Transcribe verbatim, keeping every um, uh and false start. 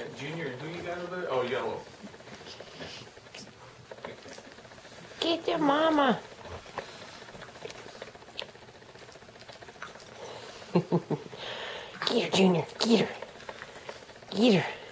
Junior, who you got over there? Oh, yellow. Get your mama. Get her, Junior. Get her. Get her.